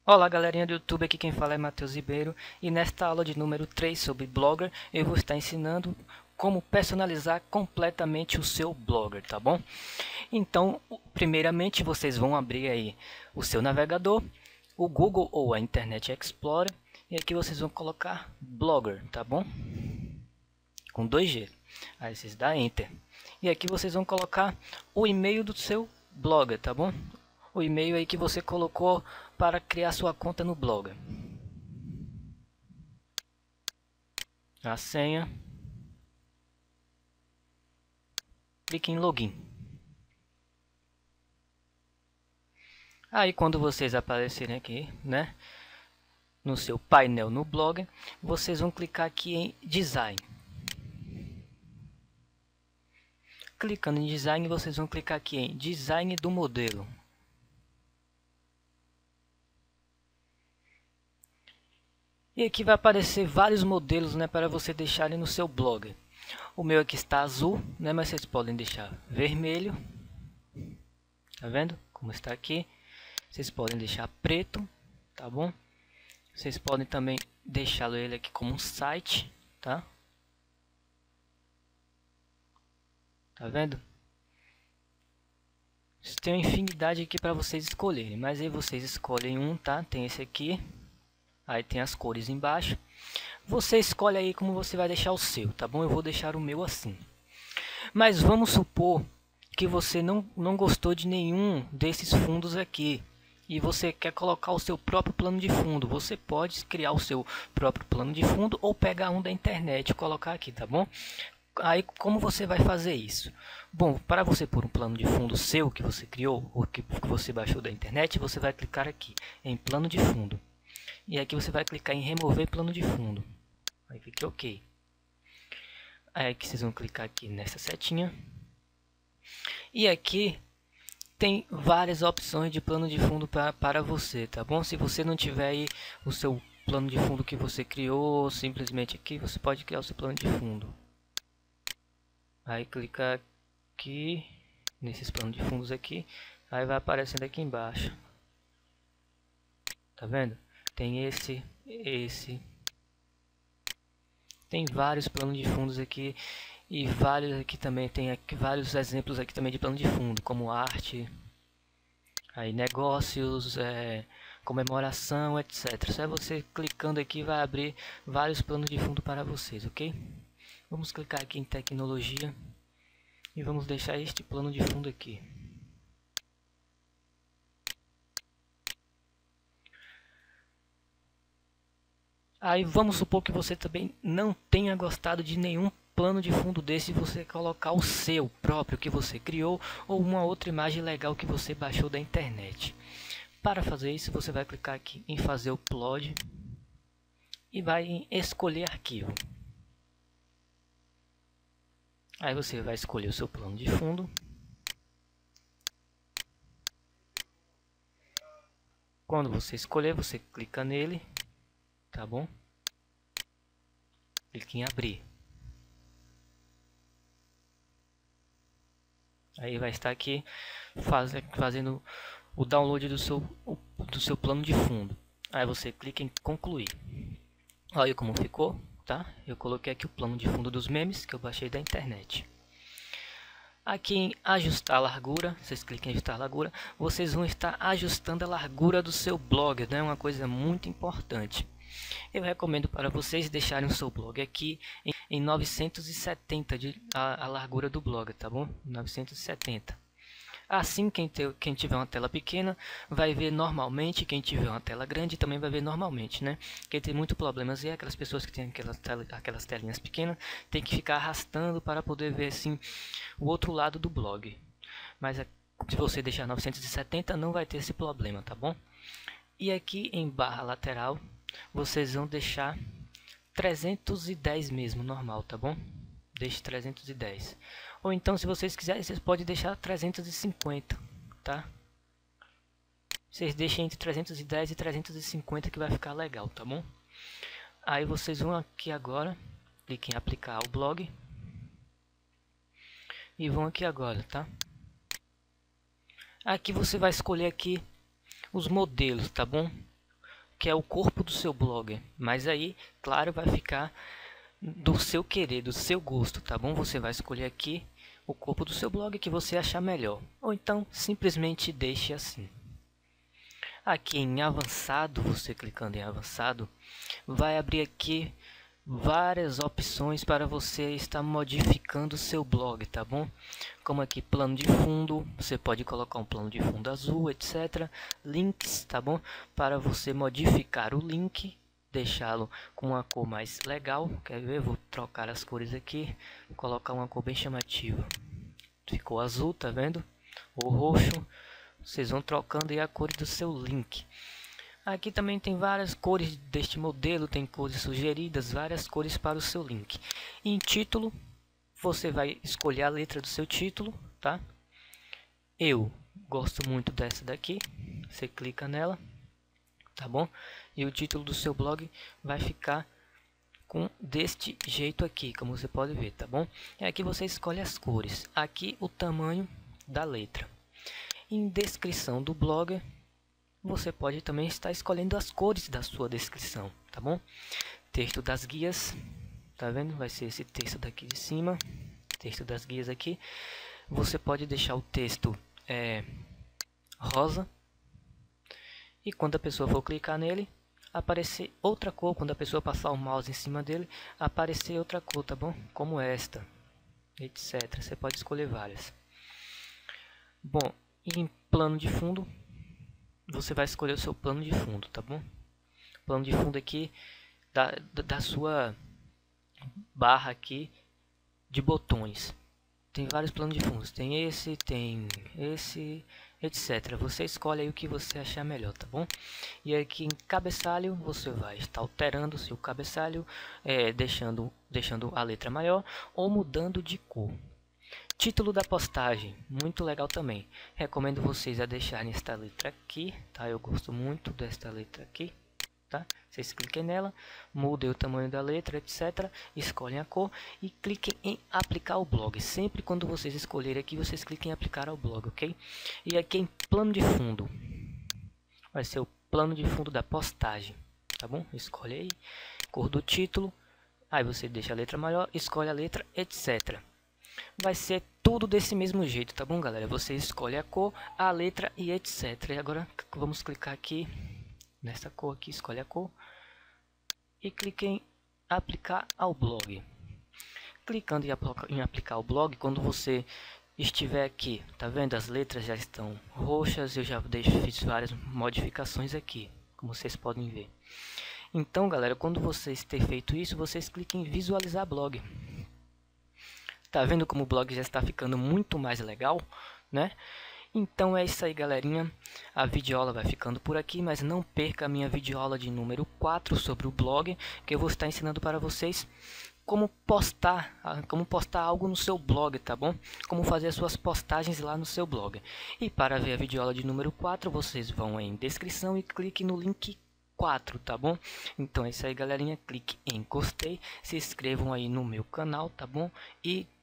Olá galerinha do YouTube, aqui quem fala é Matheus Ribeiro e nesta aula de número 3 sobre Blogger eu vou estar ensinando como personalizar completamente o seu Blogger, tá bom? Então, primeiramente vocês vão abrir aí o seu navegador, o Google ou a Internet Explorer, e aqui vocês vão colocar Blogger, tá bom? Com 2G, aí vocês dão Enter. E aqui vocês vão colocar o e-mail do seu Blogger, tá bom? O e-mail aí que você colocou para criar sua conta no Blogger. A senha. Clique em Login. Aí quando vocês aparecerem aqui, né, no seu painel no Blogger, vocês vão clicar aqui em Design. Clicando em Design, vocês vão clicar aqui em Design do modelo. E aqui vai aparecer vários modelos, né, para você deixarem no seu Blogger. O meu aqui está azul, né, mas vocês podem deixar vermelho. Tá vendo como está aqui? Vocês podem deixar preto, tá bom? Vocês podem também deixá-lo ele aqui como um site, tá? Tá vendo? Tem uma infinidade aqui para vocês escolherem, mas aí vocês escolhem um, tá? Tem esse aqui. Aí tem as cores embaixo. Você escolhe aí como você vai deixar o seu, tá bom? Eu vou deixar o meu assim. Mas vamos supor que você não gostou de nenhum desses fundos aqui. E você quer colocar o seu próprio plano de fundo. Você pode criar o seu próprio plano de fundo ou pegar um da internet e colocar aqui, tá bom? Aí como você vai fazer isso? Bom, para você pôr um plano de fundo seu que você criou ou que você baixou da internet, você vai clicar aqui em plano de fundo. E aqui você vai clicar em remover plano de fundo. Aí fica OK. Aí aqui vocês vão clicar aqui nessa setinha. E aqui tem várias opções de plano de fundo para você, tá bom? Se você não tiver aí o seu plano de fundo que você criou, simplesmente aqui você pode criar o seu plano de fundo. Aí clicar aqui nesses planos de fundos aqui, aí vai aparecendo aqui embaixo. Tá vendo? Tem esse. Tem vários planos de fundos aqui e vários aqui também tem aqui vários exemplos aqui também de plano de fundo, como arte, aí negócios, comemoração, etc. Só você clicando aqui vai abrir vários planos de fundo para vocês, ok? Vamos clicar aqui em tecnologia e vamos deixar este plano de fundo aqui. Aí vamos supor que você também não tenha gostado de nenhum plano de fundo desse e você colocar o seu próprio que você criou ou uma outra imagem legal que você baixou da internet. Para fazer isso você vai clicar aqui em fazer upload e vai em escolher arquivo. Aí você vai escolher o seu plano de fundo. Quando você escolher, você clica nele. Tá bom? Clique em abrir. Aí vai estar aqui fazendo o download do seu plano de fundo. Aí você clica em concluir. Olha como ficou, tá? Eu coloquei aqui o plano de fundo dos memes que eu baixei da internet. Aqui em ajustar a largura, vocês clicam em ajustar a largura, vocês vão estar ajustando a largura do seu blog, né? Uma coisa muito importante. Eu recomendo para vocês deixarem o seu blog aqui em 970 a largura do blog, tá bom? 970. Assim quem tiver uma tela pequena vai ver normalmente, quem tiver uma tela grande também vai ver normalmente, né? Quem tem muito problemas é aquelas pessoas que têm aquelas telinhas pequenas, tem que ficar arrastando para poder ver assim o outro lado do blog. Mas se você deixar 970 não vai ter esse problema, tá bom? E aqui em barra lateral vocês vão deixar 310 mesmo, normal, tá bom? Deixe 310. Ou então, se vocês quiserem, vocês podem deixar 350, tá? Vocês deixem entre 310 e 350 que vai ficar legal, tá bom? Aí vocês vão aqui agora, cliquem em aplicar ao blog. E vão aqui agora, tá? Aqui você vai escolher aqui os modelos, tá bom? que é o corpo do seu blog. Mas aí, claro, vai ficar do seu querer, do seu gosto, tá bom? Você vai escolher aqui o corpo do seu blog que você achar melhor. Ou então, simplesmente deixe assim. Aqui em avançado, você clicando em avançado, vai abrir aqui várias opções para você estar modificando o seu blog, tá bom? Como aqui plano de fundo, você pode colocar um plano de fundo azul, etc. Links, tá bom? Para você modificar o link, deixá-lo com uma cor mais legal. Quer ver? Vou trocar as cores aqui, vou colocar uma cor bem chamativa. Ficou azul, tá vendo? Ou roxo. Vocês vão trocando aí a cor do seu link. Aqui também tem várias cores deste modelo, tem cores sugeridas, várias cores para o seu link. Em título, você vai escolher a letra do seu título, tá? Eu gosto muito dessa daqui, você clica nela, tá bom? E o título do seu blog vai ficar deste jeito aqui, como você pode ver, tá bom? E aqui você escolhe as cores, aqui o tamanho da letra. Em descrição do blog, você pode também estar escolhendo as cores da sua descrição, tá bom? Texto das guias, tá vendo? Vai ser esse texto daqui de cima, texto das guias aqui. Você pode deixar o texto rosa, e quando a pessoa for clicar nele, aparecer outra cor. Quando a pessoa passar o mouse em cima dele, aparecer outra cor, tá bom? Como esta, etc. Você pode escolher várias. Bom, em plano de fundo, você vai escolher o seu plano de fundo, tá bom? Plano de fundo aqui da sua barra aqui de botões. Tem vários planos de fundos, tem esse, etc. Você escolhe aí o que você achar melhor, tá bom? E aqui em cabeçalho, você vai estar alterando o seu cabeçalho, deixando a letra maior ou mudando de cor. Título da postagem, muito legal também. Recomendo vocês a deixarem esta letra aqui, tá? Eu gosto muito desta letra aqui, tá? Vocês cliquem nela, mudem o tamanho da letra, etc. Escolhem a cor e cliquem em aplicar ao blog. Sempre quando vocês escolherem aqui, vocês cliquem em aplicar ao blog, ok? E aqui em plano de fundo, vai ser o plano de fundo da postagem, tá bom? Escolhe aí, cor do título, aí você deixa a letra maior, escolhe a letra, etc. Vai ser tudo desse mesmo jeito, tá bom, galera? Você escolhe a cor, a letra e etc. E agora vamos clicar aqui nessa cor aqui, escolhe a cor e clique em aplicar ao blog. Clicando em aplicar ao blog, quando você estiver aqui, tá vendo? As letras já estão roxas, eu já fiz várias modificações aqui, como vocês podem ver. Então, galera, quando vocês terem feito isso, vocês cliquem em visualizar blog. Tá vendo como o blog já está ficando muito mais legal, né? Então é isso aí, galerinha. A videoaula vai ficando por aqui, mas não perca a minha videoaula de número 4 sobre o blog, que eu vou estar ensinando para vocês como postar algo no seu blog, tá bom? Como fazer as suas postagens lá no seu blog. E para ver a videoaula de número 4, vocês vão em descrição e clique no link 4, tá bom? Então é isso aí, galerinha. Clique em gostei, se inscrevam aí no meu canal, tá bom? E